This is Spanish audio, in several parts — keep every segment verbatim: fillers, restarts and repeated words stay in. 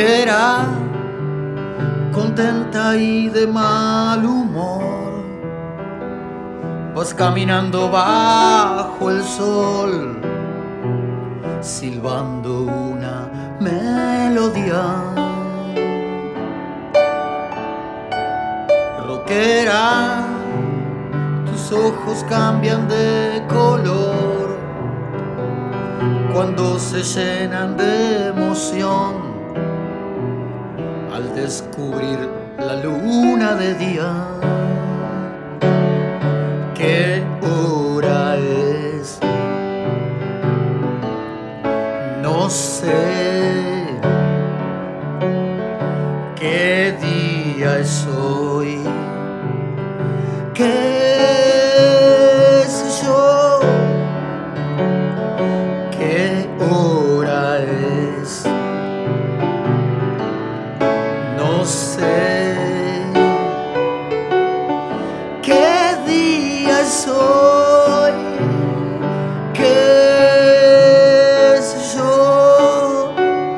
rockera, contenta y de mal humor, vas caminando bajo el sol, silbando una melodía. Rockera, tus ojos cambian de color cuando se llenan de emoción al descubrir la luna de día. ¿Qué hora es? No sé. ¿Qué día es hoy? ¿Qué sé yo? ¿Qué hora es? No sé. ¿Qué día es hoy? ¿Qué sé yo?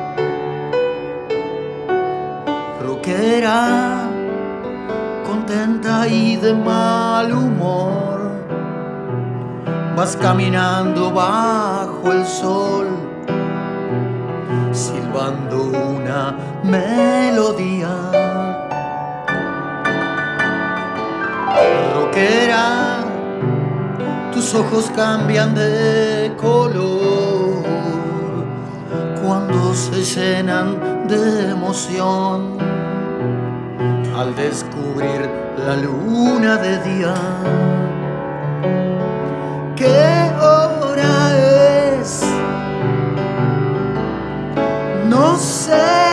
Rockera, contenta y de mal humor, vas caminando bajo el sol, silbando una melodía. Rockera, tus ojos cambian de color cuando se llenan de emoción al descubrir la luna de día. ¿Qué hora es? No sé.